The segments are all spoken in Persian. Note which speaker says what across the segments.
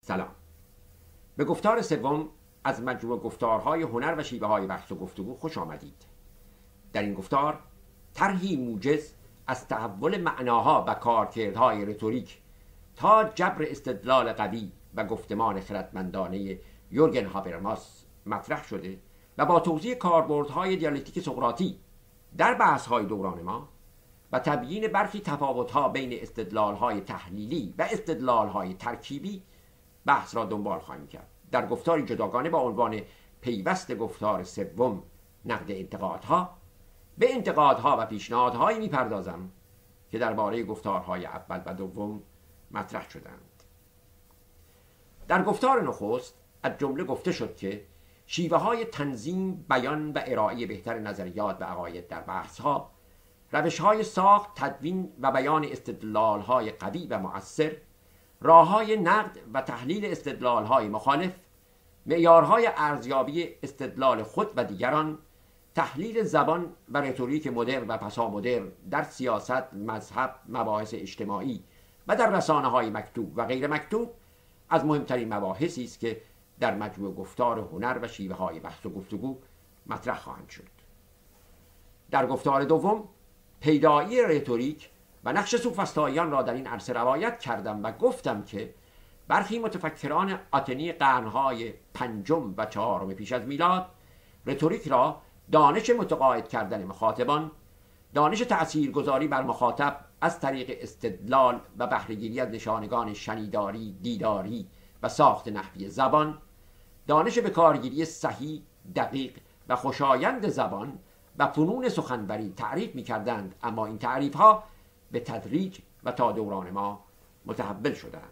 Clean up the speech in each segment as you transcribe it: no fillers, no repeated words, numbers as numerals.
Speaker 1: سلام. به گفتار سوم از مجموع گفتارهای هنر و شیوه های بحث و گفتگو خوش آمدید. در این گفتار طرحی موجز از تحول معناها و کارکردهای رتوریک تا جبر استدلال قوی و گفتمان خردمندانه یورگن هابرماس مطرح شده و با توضیح کاربردهای دیالکتیک سقراطی در بحث‌های دوران ما و تبیین برخی تفاوت‌ها بین استدلال‌های تحلیلی و استدلال‌های ترکیبی بحث را دنبال خواهیم کرد. در گفتاری جداگانه با عنوان پیوست گفتار سوم نقد انتقادها به انتقادها و پیشنهادهایی می‌پردازم که درباره گفتارهای اول و دوم مطرح شدند. در گفتار نخست از جمله گفته شد که شیوه‌های تنظیم، بیان و ارائه بهتر نظریات و عقاید در بحث‌ها، روش‌های ساخت، تدوین و بیان استدلال‌های قوی و مؤثر، راه‌های نقد و تحلیل استدلال‌های مخالف، معیارهای ارزیابی استدلال خود و دیگران، تحلیل زبان و رتوریک مدرن و پسامدرن در سیاست، مذهب، مباحث اجتماعی و در رسانه‌های مکتوب و غیر مکتوب از مهمترین مباحثی است که در مجموع گفتار هنر و شیوه‌های بحث و گفتگو مطرح خواهند شد. در گفتار دوم پیدایی رتوریک و نقش سوفسطائیان را در این عرصه روایت کردم و گفتم که برخی متفکران آتنی قرن‌های پنجم و چهارم پیش از میلاد رتوریک را دانش متقاعد کردن مخاطبان، دانش تأثیرگذاری بر مخاطب از طریق استدلال و بهره‌گیری از نشانگان شنیداری، دیداری و ساخت نحوی زبان، دانش به کارگیری صحیح، دقیق و خوشایند زبان و فنون سخنوری تعریف می‌کردند، اما این تعریف‌ها به تدریج و تا دوران ما متحول شدند.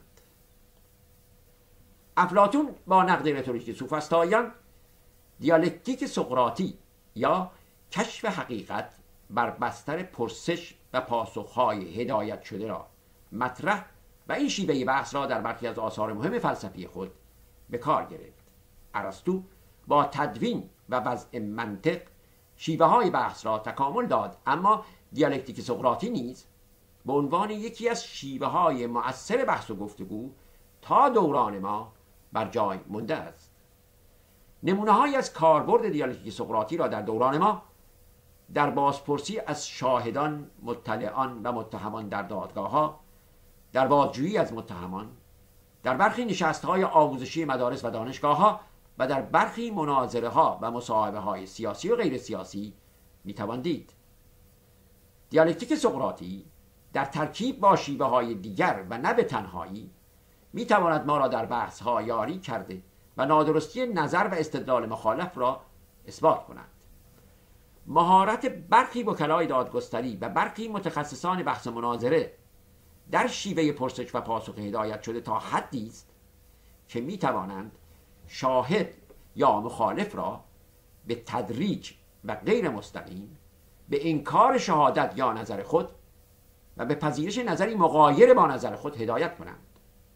Speaker 1: افلاطون با نقد رتوریک سوفسطائیان دیالکتیک سقراطی یا کشف حقیقت بر بستر پرسش و پاسخ‌های هدایت شده را مطرح و این شیوه بحث را در برخی از آثار مهم فلسفی خود به کار گرفت. ارسطو با تدوین و وضع منطق شیوه‌های بحث را تکامل داد، اما دیالکتیک سقراطی نیز به عنوان یکی از شیوه‌های مؤثر بحث و گفتگو تا دوران ما بر جای مانده است. نمونه‌هایی از کاربرد دیالکتیک سقراطی را در دوران ما در بازپرسی از شاهدان، مطلعان و متهمان در دادگاه‌ها، در بازجویی از متهمان، در برخی نشست‌های آموزشی مدارس و دانشگاه‌ها و در برخی مناظره‌ها و مصاحبه‌های سیاسی و غیر سیاسی می‌توان دید. دیالکتیک سقراطی در ترکیب با شیوه‌های دیگر و نه به تنهایی می‌تواند ما را در بحث‌ها یاری کرده و نادرستی نظر و استدلال مخالف را اثبات کند. مهارت برخی وکلای دادگستری و برخی متخصصان بحث مناظره در شیوه پرسش و پاسخ هدایت شده تا حدی است که می‌توانند شاهد یا مخالف را به تدریج و غیر مستقیم به انکار شهادت یا نظر خود و به پذیرش نظری مغایر با نظر خود هدایت کنند.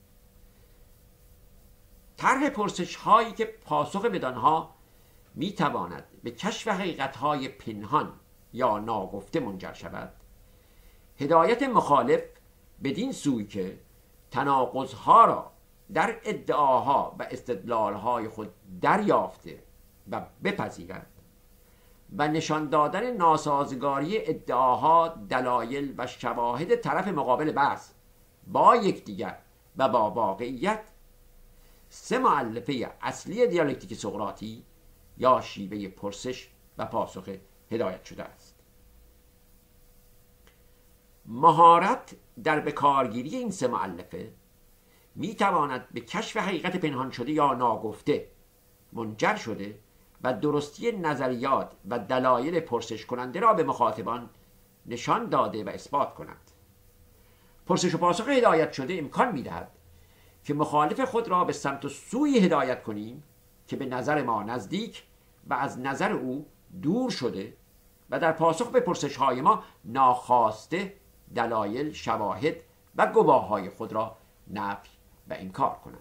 Speaker 1: طرح پرسش هایی که پاسخ بدانها می تواند به کشف حقیقت های پنهان یا ناگفته منجر شود، هدایت مخالف بدین سوی که تناقض ها را در ادعاها و استدلال های خود دریافته و بپذیرد و نشان دادن ناسازگاری ادعاها، دلایل و شواهد طرف مقابل بحث با یکدیگر و با واقعیت، سه مؤلفه اصلی دیالکتیک سقراطی یا شیوه پرسش و پاسخ هدایت شده است. مهارت در بکارگیری این سه مؤلفه می تواند به کشف حقیقت پنهان شده یا ناگفته منجر شده و درستی نظریات و دلایل پرسش کننده را به مخاطبان نشان داده و اثبات کند. پرسش و پاسخ هدایت شده امکان می دهد که مخالف خود را به سمت و سوی هدایت کنیم که به نظر ما نزدیک و از نظر او دور شده و در پاسخ به پرسش‌های ما ناخواسته دلایل، شواهد و گواه‌های خود را نفی و انکار کند.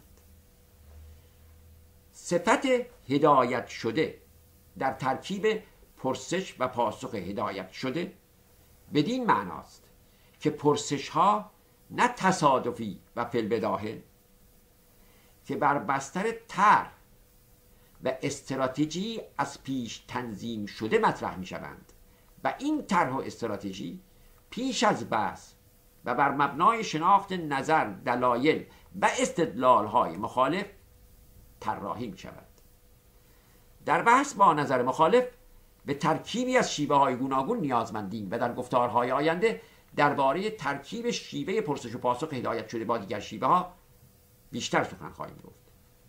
Speaker 1: صفت هدایت شده در ترکیب پرسش و پاسخ هدایت شده بدین معناست که پرسش‌ها نه تصادفی و فی البداهه، که بر بستر طرح و استراتژی از پیش تنظیم شده مطرح می شوند و این طرح و استراتژی پیش از بحث و بر مبنای شناخت نظر، دلایل و استدلال‌های مخالف طراحی می شود. در بحث با نظر مخالف به ترکیبی از شیوه‌های گوناگون نیازمندیم و در گفتارهای آینده درباره ترکیب شیوه پرسش و پاسخ هدایت شده با دیگر شیوه‌ها بیشتر سخن خواهیم گفت.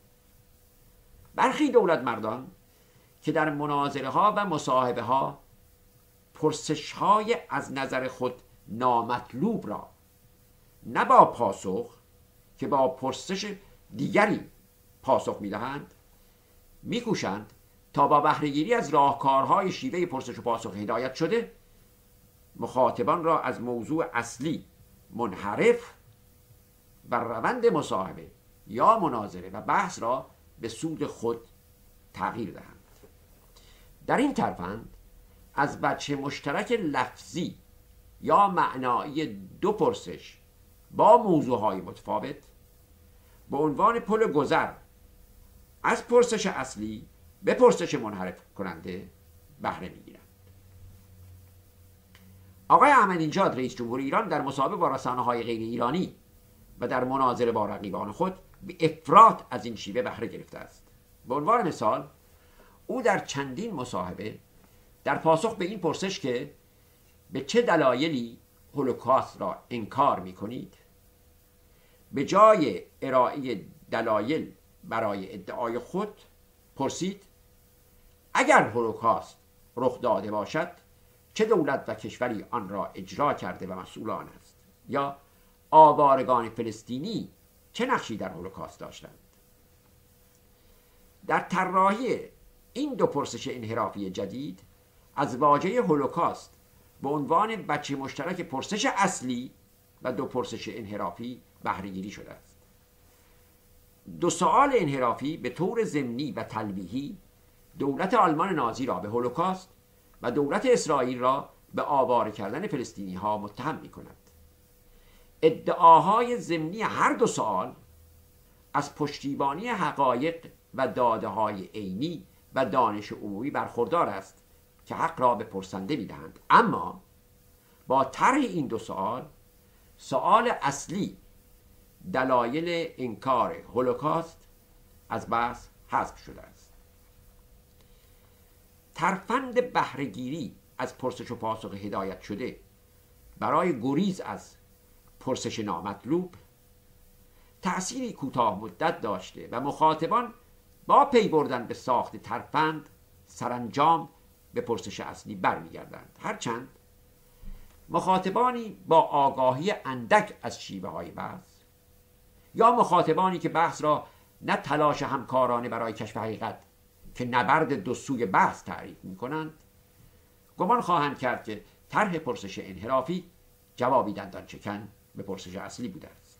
Speaker 1: برخی دولت مردان که در مناظره ها و مصاحبه ها پرسش های از نظر خود نامطلوب را نه با پاسخ که با پرسش دیگری پاسخ میدهند میکوشند تا با بهره‌گیری از راهکارهای شیوه پرسش و پاسخ هدایت شده مخاطبان را از موضوع اصلی منحرف و روند مصاحبه یا مناظره و بحث را به سود خود تغییر دهند. در این ترفند از وجه مشترک لفظی یا معنایی دو پرسش با موضوعهای متفاوت به عنوان پل گذر از پرسش اصلی به پرسش منحرف کننده بهره میگیرند. آقای احمدی‌نژاد رئیس جمهور ایران در مصاحبه با رسانه‌های غیر ایرانی و در مناظره با رقیبان خود به افراط از این شیوه بهره گرفته است. به عنوان مثال او در چندین مصاحبه در پاسخ به این پرسش که به چه دلایلی هولوکاست را انکار می کنید به جای ارائه دلایل برای ادعای خود پرسید اگر هولوکاست رخ داده باشد چه دولت و کشوری آن را اجرا کرده و مسئول آن است، یا آوارگان فلسطینی چه نقشی در هولوکاست داشتند. در طراحی این دو پرسش انحرافی جدید از واژه هولوکاست به عنوان بچه مشترک پرسش اصلی و دو پرسش انحرافی بهره گیری شده است. دو سوال انحرافی به طور ضمنی و تلویحی دولت آلمان نازی را به هولوکاست و دولت اسرائیل را به آواره کردن فلسطینی ها متهم می کند. ادعاهای ضمنی هر دو سوال از پشتیبانی حقایق و داده های عینی و دانش عمومی برخوردار است که حق را به پرسنده می دهند. اما با طرح این دو سوال اصلی دلایل انکار هولوکاست از بحث حذف شده است. ترفند بهره‌گیری از پرسش و پاسخ هدایت شده برای گریز از پرسش نامطلوب تأثیری کوتاه مدت داشته و مخاطبان با پی بردن به ساخت ترفند سرانجام به پرسش اصلی برمیگردند. هرچند مخاطبانی با آگاهی اندک از شیوه های بحث یا مخاطبانی که بحث را نه تلاش همکارانه برای کشف حقیقت که نبرد دو سوی بحث تعریف می کنند گمان خواهند کرد که طرح پرسش انحرافی جوابی دندان چکن به پرسش اصلی بوده است.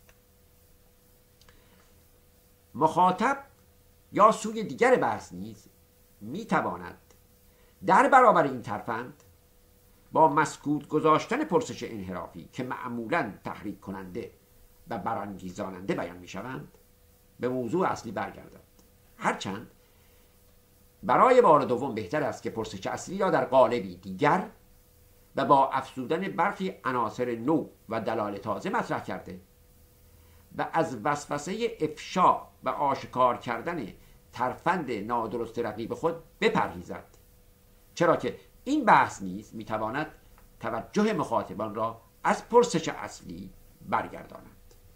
Speaker 1: مخاطب یا سوی دیگر بحث نیز می تواند در برابر این ترفند با مسکوت گذاشتن پرسش انحرافی که معمولاً تحریک کننده و برانگیزاننده بیان می شوند به موضوع اصلی برگردد. هرچند برای بار دوم بهتر است که پرسش اصلی را در قالبی دیگر و با افزودن برخی عناصر نو و دلایل تازه مطرح کرده و از وسوسه افشا و آشکار کردن ترفند نادرست رقیب خود بپرهیزد، چرا که این بحث نیز میتواند توجه مخاطبان را از پرسش اصلی برگرداند.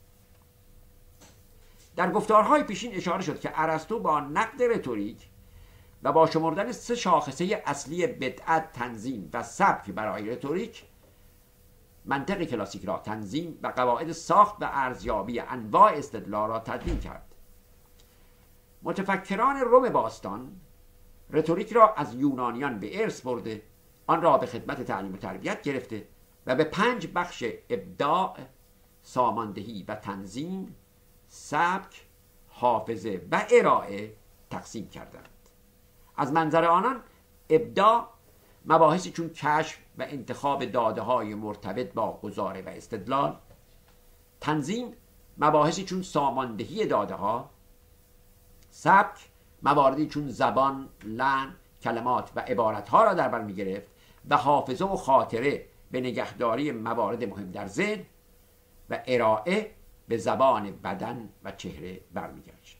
Speaker 1: در گفتارهای پیشین اشاره شد که ارسطو با نقد رتوریک و با شمردن 3 شاخصه اصلی بدعت، تنظیم و سبک برای رتوریک منطق کلاسیک را تنظیم و قواعد ساخت و ارزیابی انواع استدلال را تدوین کرد. متفکران روم باستان رتوریک را از یونانیان به ارث برده، آن را به خدمت تعلیم و تربیت گرفته و به 5 بخش ابداع، ساماندهی و تنظیم، سبک، حافظه و ارائه تقسیم کردند. از منظر آنان ابداع مباحثی چون کشف و انتخاب داده‌های مرتبط با گزاره و استدلال، تنظیم مباحثی چون ساماندهی داده ها، سبک مواردی چون زبان، لحن، کلمات و عبارت ها را در بر می گرفت و حافظه و خاطره به نگهداری موارد مهم در ذهن و ارائه به زبان بدن و چهره برمیگشت.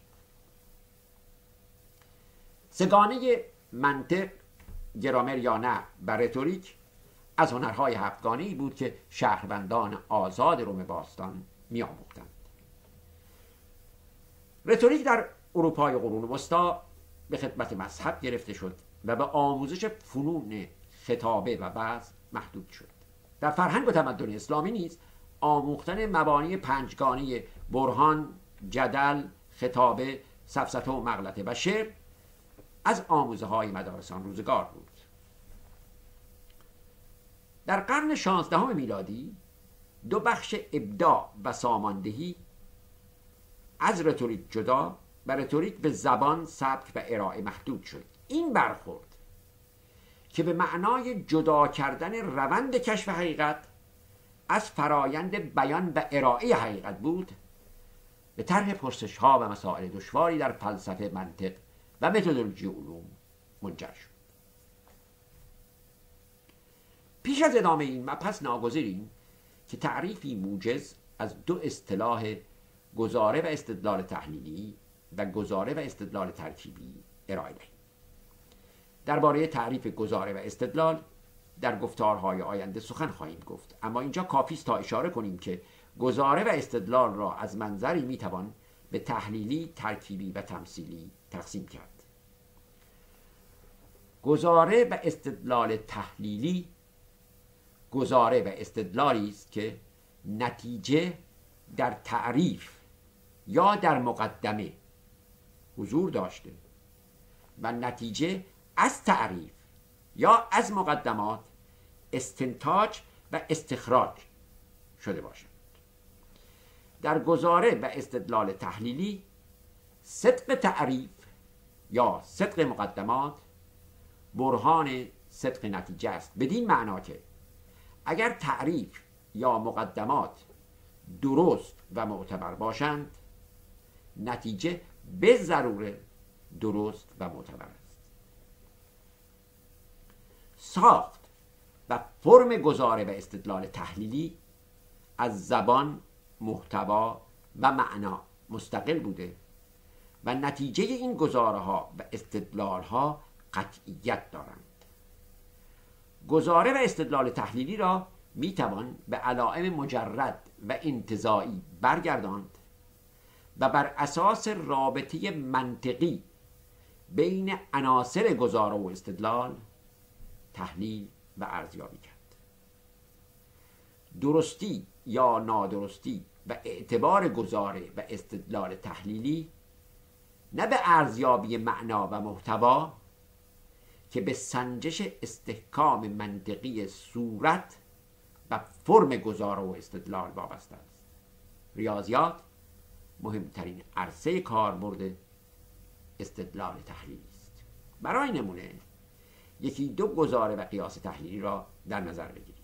Speaker 1: سگانه منطق، گرامر یا نحو و رتوریک از هنرهای هفتگانه‌ای بود که شهروندان آزاد روم باستان می‌آموختند. رتوریک در اروپای قرون وسطا به خدمت مذهب گرفته شد و به آموزش فنون خطابه و وعظ محدود شد. در فرهنگ و تمدن اسلامی نیز آموختن مبانی پنجگانه برهان، جدل، خطابه، سفسطه و مغلطه و شعر از آموزه های مدارس آن روزگار بود. در قرن 16 میلادی دو بخش ابداع و ساماندهی از رتوریک جدا و رتوریک به زبان، سبک و ارائه محدود شد. این برخورد که به معنای جدا کردن روند کشف حقیقت از فرایند بیان و ارائه حقیقت بود، به طرح پرسش ها و مسائل دشواری در فلسفه، منطق و متدولوژی علوم منجر شد. پیش از ادامه این مبحث ناگزیریم که تعریفی موجز از دو اصطلاح گزاره و استدلال تحلیلی و گزاره و استدلال ترکیبی ارائه دهیم. درباره تعریف گزاره و استدلال در گفتارهای آینده سخن خواهیم گفت، اما اینجا کافی است تا اشاره کنیم که گزاره و استدلال را از منظری میتوان به تحلیلی، ترکیبی و تمثیلی تقسیم کرد. گزاره و استدلال تحلیلی گزاره و استدلالی است که نتیجه در تعریف یا در مقدمه حضور داشته و نتیجه از تعریف یا از مقدمات استنتاج و استخراج شده باشد. در گزاره و استدلال تحلیلی صدق تعریف یا صدق مقدمات برهان صدق نتیجه است، بدین معنا که اگر تعریف یا مقدمات درست و معتبر باشند، نتیجه به ضروره درست و معتبر است. ساخت و فرم گزاره و استدلال تحلیلی از زبان، محتوا و معنا مستقل بوده و نتیجه این گزاره ها و استدلال ها قطعیت دارند. گزاره و استدلال تحلیلی را می توان به علائم مجرد و انتزاعی برگرداند و بر اساس رابطه منطقی بین عناصر گزاره و استدلال تحلیل و ارزیابی کرد. درستی یا نادرستی و اعتبار گزاره و استدلال تحلیلی نه به ارزیابی معنا و محتوا که به سنجش استحکام منطقی صورت و فرم گزاره و استدلال وابسته است. ریاضیات مهمترین عرصه کاربرد استدلال تحلیلی است. برای نمونه یکی دو گزاره و قیاس تحلیلی را در نظر بگیریم.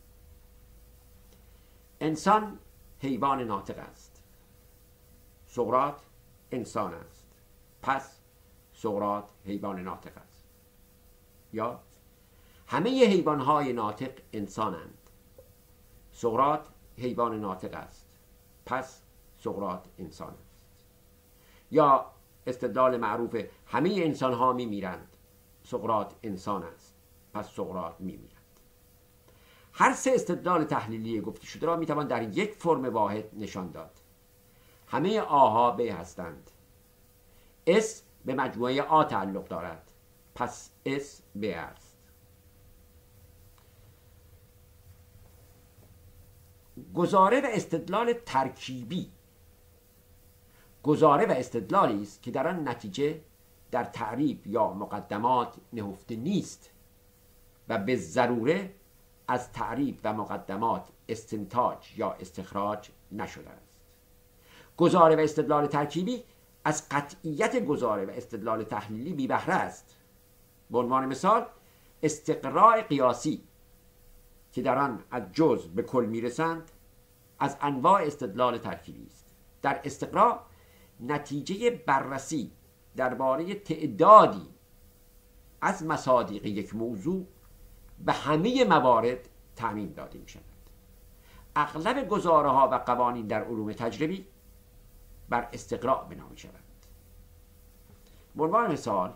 Speaker 1: انسان حیوان ناطق است. سقراط انسان است، پس سقراط حیوان ناطق است. یا همه حیوانهای ناطق انسانند. سقراط حیوان ناطق است، پس سقراط انسان است. یا استدلال معروف همه انسانها میمیرند. سقراط انسان است، پس سقراط میمیرد. هر سه استدلال تحلیلی گفته شده را میتوان در یک فرم واحد نشان داد. همه آها ب هستند. اس به مجموعه آ تعلق دارد، پس اس ب است. گزاره و استدلال ترکیبی گزاره و استدلالی است که در آن نتیجه در تعریف یا مقدمات نهفته نیست و به ضروره از تعریف و مقدمات استنتاج یا استخراج نشده است. گزاره و استدلال ترکیبی از قطعیت گزاره و استدلال تحلیلی بی بهره است. به عنوان مثال استقراء قیاسی که در آن از جزء به کل میرسند از انواع استدلال ترکیبی است. در استقراء نتیجه بررسی درباره تعدادی از مصادیق یک موضوع به همه موارد تعمیم داده می شود. اغلب گزاره‌ها و قوانین در علوم تجربی بر استقراء بنا می شود. به عنوان مثال،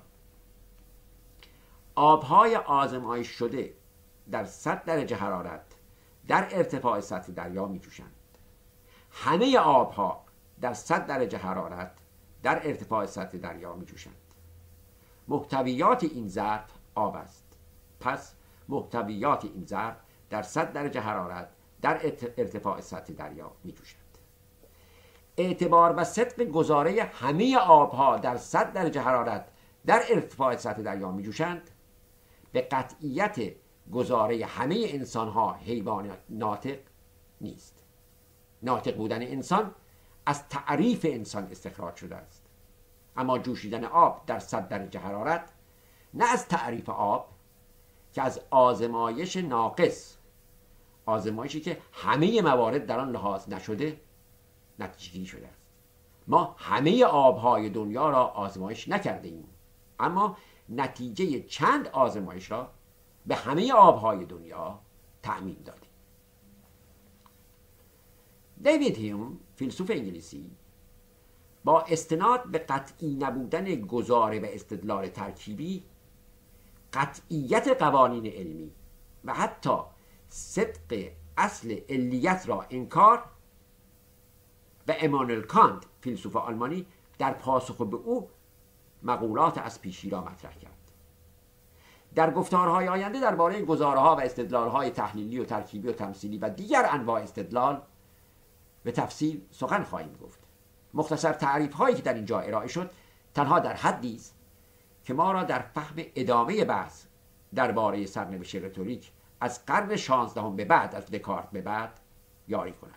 Speaker 1: آبهای آزمایش شده در 100 درجه حرارت در ارتفاع سطح دریا می جوشند. همه آبها در 100 درجه حرارت در ارتفاع سطح دریا می جوشند. محتویات این ظرف آب است. پس محتویات این ظرف در 100 درجه حرارت در ارتفاع سطح دریا می جوشند. اعتبار و صدق گزاره همه آبها در 100 درجه حرارت در ارتفاع سطح دریا می جوشند به قطعیت گزاره همه انسانها حیوان ناطق نیست. ناطق بودن انسان از تعریف انسان استخراج شده است، اما جوشیدن آب در 100 درجه حرارت نه از تعریف آب که از آزمایش ناقص، آزمایشی که همه موارد در آن لحاظ نشده، نتیجه گیری شده است. ما همه آبهای دنیا را آزمایش نکرده ایم، اما نتیجه چند آزمایش را به همه آبهای دنیا تعمیم دادیم. دیوید هیوم، فیلسوف انگلیسی، با استناد به قطعی نبودن گزاره و استدلال ترکیبی، قطعیت قوانین علمی و حتی صدق اصل علیت را انکار، و امانوئل کانت، فیلسوف آلمانی، در پاسخ به او مقولات از پیشی را مطرح کرد. در گفتارهای آینده درباره گزاره‌ها و استدلال‌های تحلیلی و ترکیبی و تمثیلی و دیگر انواع استدلال به تفصیل سخن خواهیم گفت. مختصر تعریف‌هایی که در اینجا ارائه شد تنها در حدی است که ما را در فهم ادامه بحث درباره سرنوشت رتوریک از قرن 16 به بعد، از دکارت به بعد، یاری کند.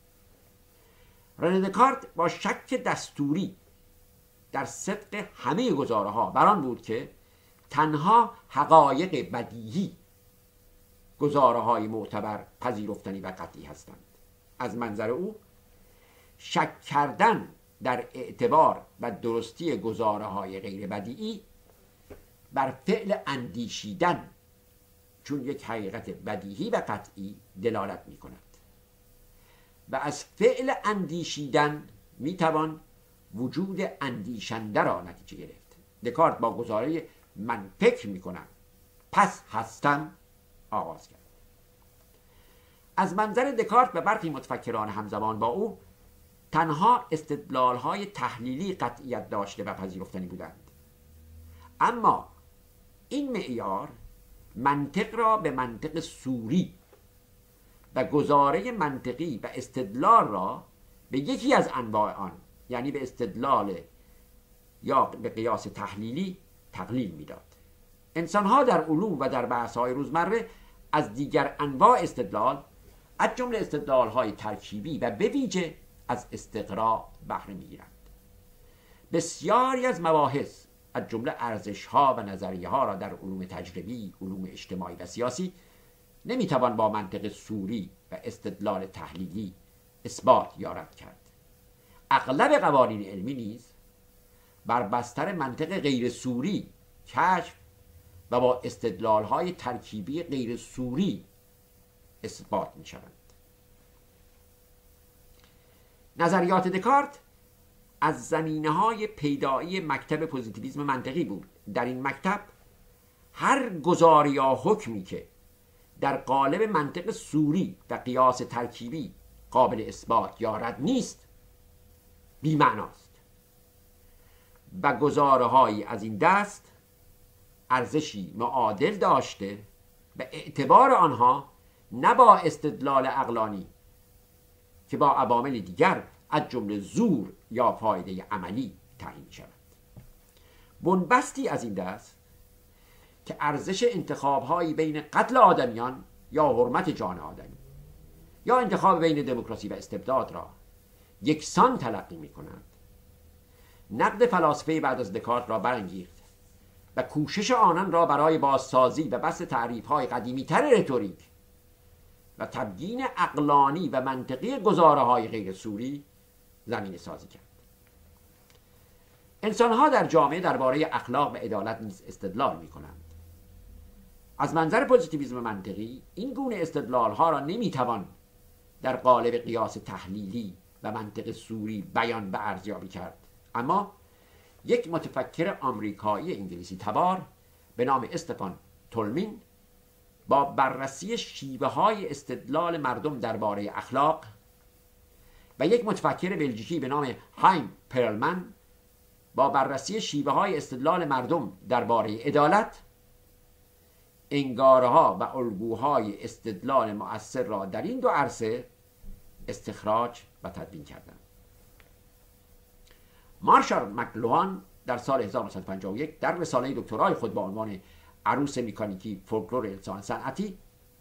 Speaker 1: رنه دکارت با شک دستوری در صدق همه گزاره‌ها بر آن بود که تنها حقایق بدیهی گزاره‌های معتبر، پذیرفتنی و قطعی هستند. از منظر او شک کردن در اعتبار و درستی گزاره‌های غیر بدیهی بر فعل اندیشیدن چون یک حقیقت بدیهی و قطعی دلالت می‌کند و از فعل اندیشیدن میتوان وجود اندیشنده را نتیجه گرفت. دکارت با گزاره من فکر میکنم پس هستم آغاز کرد. از منظر دکارت و برخی متفکران همزمان با او تنها استدلال‌های تحلیلی قطعیت داشته و پذیرفتنی بودند، اما این معیار منطق را به منطق صوری و گزاره منطقی و استدلال را به یکی از انواع آن، یعنی به استدلال یا به قیاس تحلیلی، تقلیل میداد. انسان‌ها در علوم و در بحث‌های روزمره از دیگر انواع استدلال، از جمله استدلال‌های ترکیبی و به ویژه از استقراء بهره می‌گیرند. بسیاری از مباحث از جمله ارزش‌ها و نظریه‌ها را در علوم تجربی، علوم اجتماعی و سیاسی نمیتوان با منطق صوری و استدلال تحلیلی اثبات یا رد کرد. اغلب قوانین علمی نیز بر بستر منطق غیر صوری کشف و با استدلال‌های ترکیبی غیر صوری اثبات می‌شوند. نظریات دکارت از زمینه‌های پیدایی مکتب پوزیتیویسم منطقی بود. در این مکتب هر گزاره یا حکمی که در قالب منطق صوری و قیاس ترکیبی قابل اثبات یا رد نیست بی‌معناست و گزاره‌هایی از این دست ارزشی معادل داشته و اعتبار آنها نه با استدلال عقلانی که با عوامل دیگر از جمله زور یا فایده عملی تعیین شود. بنبستی از این دست که ارزش انتخاب‌هایی بین قتل آدمیان یا حرمت جان آدمی یا انتخاب بین دموکراسی و استبداد را یکسان تلقی می‌کنند، نقد فلاسفه بعد از دکارت را برانگیخت و کوشش آنان را برای بازسازی و بسط تعریف‌های قدیمی‌تر رتوریک و تبیین عقلانی و منطقی گزاره‌های غیر صوری زمینه سازی کرد. انسانها در جامعه درباره اخلاق و عدالت نیز استدلال می کنند. از منظر پوزیتیویسم منطقی این گونه استدلالها را نمیتوان در قالب قیاس تحلیلی و منطق سوری بیان و ارزیابی کرد، اما یک متفکر آمریکایی انگلیسی تبار به نام استفان تولمین با بررسی شیوه‌های استدلال مردم درباره اخلاق و یک متفکر بلژیکی به نام هایم پرلمن با بررسی شیوه‌های استدلال مردم درباره عدالت، انگاره‌ها و الگوهای استدلال مؤثر را در این دو عرصه استخراج و تدوین کردند. مارشال مکلوهان در سال 1951 در رساله دکترای خود با عنوان عروس مکانیکی فولکلور انسان صنعتی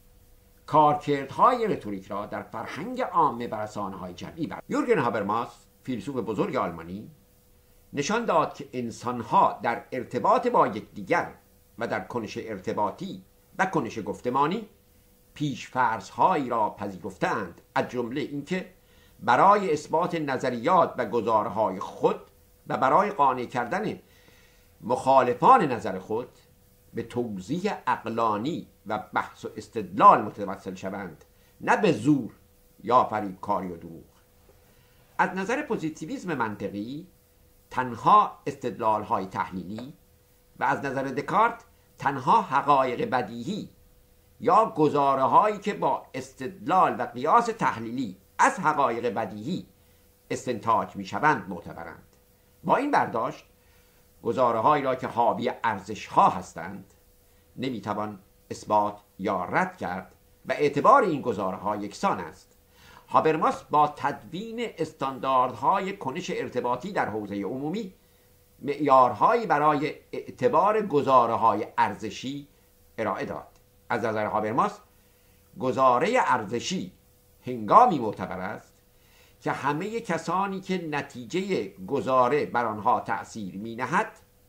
Speaker 1: کارکردهای رتوریک را در فرهنگ عامه و رسانه‌های جمعی برد. یورگن هابرماس، فیلسوف بزرگ آلمانی، نشان داد که انسان‌ها در ارتباط با یکدیگر و در کنش ارتباطی و کنش گفتمانی پیش‌فرض‌هایی را پذیرفتند، از جمله اینکه برای اثبات نظریات و گزارهای خود و برای قانع کردن مخالفان نظر خود به توضیح عقلانی و بحث و استدلال متوسل شوند، نه به زور یا فریبکاری و دروغ. از نظر پوزیتیویسم منطقی تنها استدلال‌های تحلیلی و از نظر دکارت تنها حقایق بدیهی یا گزاره‌هایی که با استدلال و قیاس تحلیلی از حقایق بدیهی استنتاج می‌شوند معتبرند. با این برداشت گزاره‌هایی را که حاوی ارزش‌ها هستند نمی‌توان اثبات یا رد کرد و اعتبار این گزاره‌ها یکسان است. هابرماس با تدوین استانداردهای کنش ارتباطی در حوزه عمومی معیارهایی برای اعتبار گزاره‌های ارزشی ارائه داد. از نظر هابرماس گزاره ارزشی هنگامی معتبر است که همه کسانی که نتیجه گزاره بر آنها تأثیر می‌نهد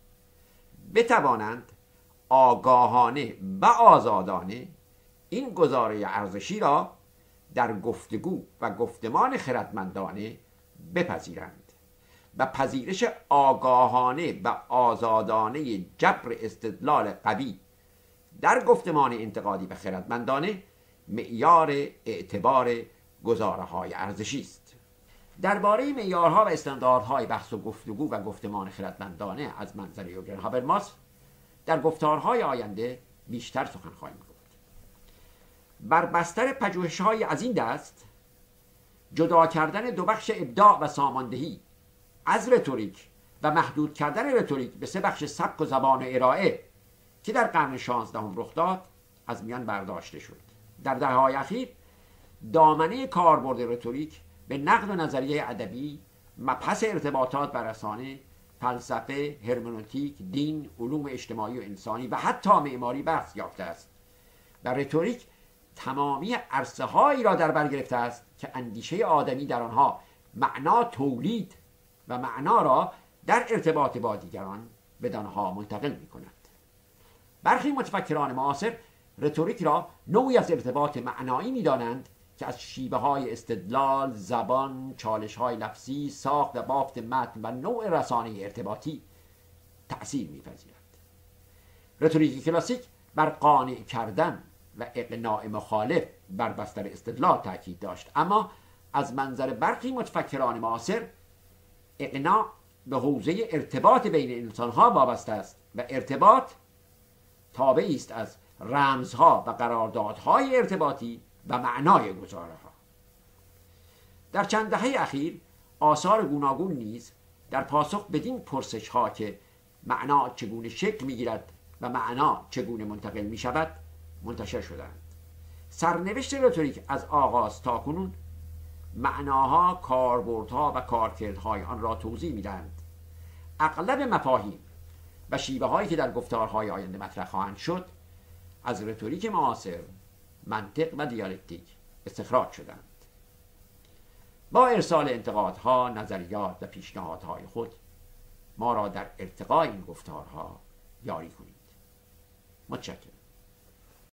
Speaker 1: بتوانند آگاهانه و آزادانه این گزاره ارزشی را در گفتگو و گفتمان خردمندانه بپذیرند و پذیرش آگاهانه و آزادانه جبر استدلال قوی در گفتمان انتقادی و خردمندانه معیار اعتبار گزاره‌های ارزشی است. درباره معیارها و استانداردهای بحث و گفتگو و گفتمان خردمندانه از منظر یورگن هابرماس در گفتارهای آینده بیشتر سخن خواهیم گفت. بر بستر پژوهش‌های از این دست جدا کردن دو بخش ابداع و ساماندهی از رتوریک و محدود کردن رتوریک به سه بخش سبک و زبان و ارائه که در قرن 16 رخ داد از میان برداشته شد. در دهه‌های اخیر دامنه کاربرد رتوریک به نقد و نظریه ادبی، مبحث ارتباطات و رسانه، فلسفه، هرمنوتیک، دین، علوم اجتماعی و انسانی و حتی معماری بحث یافته است و رتوریک تمامی عرصه‌هایی را در بر گرفته است که اندیشه آدمی در آنها معنا تولید و معنا را در ارتباط با دیگران بدانها منتقل می‌کند. برخی متفکران معاصر رتوریک را نوعی از ارتباط معنایی می‌دانند که از شیوه‌های استدلال، زبان، چالش‌های لفظی، ساخت و بافت متن و نوع رسانه ارتباطی تأثیر می‌پذیرد. رتوریک کلاسیک بر قانع کردن و اقناع مخالف بر بستر استدلال تاکید داشت، اما از منظر برخی متفکران معاصر اقناع به حوزه ارتباط بین انسان‌ها وابسته است و ارتباط تابعی است از رمزها و قراردادهای ارتباطی و معنای گزاره‌ها. در چند دهه اخیر آثار گوناگون نیز در پاسخ بدین پرسش‌ها که معنا چگونه شکل می‌گیرد و معنا چگونه منتقل می‌شود منتشر شدند. سرنوشت رتوریک از آغاز تا کنون معناها، کاربردها و کارکردهای آن را توضیح می‌دهند. اغلب مفاهیم و شیوه‌هایی که در گفتارهای آینده مطرح خواهند شد از رتوریک معاصر، منطق و دیالکتیک استخراج شدند. با ارسال انتقادها، نظریات و پیشنهادهای خود ما را در ارتقای این گفتارها یاری کنید. متشکرم.